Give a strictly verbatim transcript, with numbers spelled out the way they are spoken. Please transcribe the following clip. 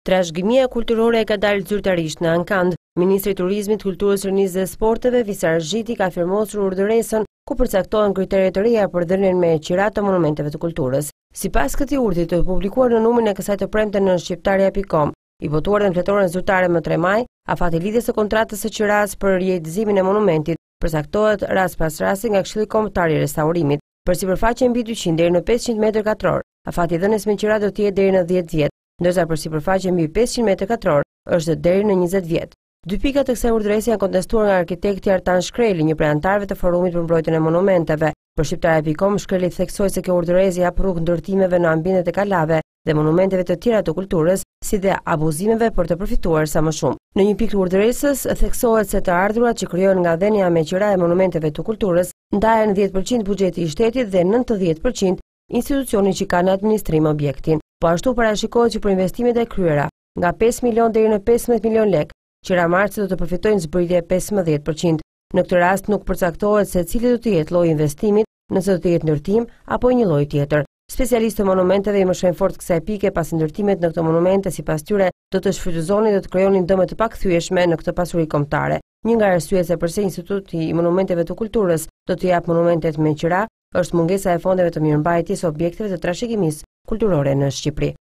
Trashëgimia kulturore ka dalë zyrtarisht në ankand. Ministri i Turizmit, Kulturës, Rinisë dhe Sporteve, Visar Zhiti, ka firmosur urdhëresën ku përcaktohen kriteret të reja për dhënien me qira të monumenteve të kulturës. Sipas këtij urdhri të publikuar në numrin e kësaj të premte në shqiptaria pikë com, i votuar në fletoren zyrtare më tre maj, afati lidhjes së kontratës së qiras për riedëzimin e monumentit përcaktohet rast pas rasti nga Këshilli Kombëtar i Restaurimit. Për sipërfaqe mbi dyqind deri në pesëqind metër katror, afati i dhënies me qira do të jetë deri në dhjetë vjet, ndërsa për sipërfaqe mbi pesëqind metër katror është deri në njëzet vjet. Dy pikat e kësaj urdhëresi janë kontestuar nga arkitekti Artan Shkreli, një prej anëtarëve të Forumit për Mbrojtjen e Monumenteve. Për shqiptarja pikë com, Shkreli theksoi se kjo urdhëresi jap rrugë ndërtimeve në ambientet e kalave dhe monumenteve të tjera të kulturës, si dhe abuzimeve për të përfituar sa më shumë. Në një pikë të urdhëresës theksohet se të ardhurat që krijohen nga dhënia me qira e monumenteve të kulturës ndahen dhjetë përqind buxheti i shtetit dhe nëntëdhjetë përqind institucioni që ka në administrim objektin. Po ashtu parashikohet që për investimet e kryera nga pesë milion deri në pesëmbëdhjetë milion lekë, qira marrëse do të përfitojnë zbritje pesëmbëdhjetë përqind. Në këtë rast nuk përcaktohet se cili do të jetë lloji i investimit, nëse do të jetë ndërtim apo një lloj tjetër. Specialistë të monumenteve i mëshojnë fort kësaj pike pasi ndërtimet në këto monumente sipas tyre do të shfrytëzonin dhe të krijonin dëme të pakhthyeshme në këtë pasuri kombëtare. Një nga arsyet se pse Instituti i Monumenteve të Kulturës do të jap monumentet me qira është mungesa e fondeve të mirëmbajtjes së objekteve të trashëgimisë kulturore në Shqipëri.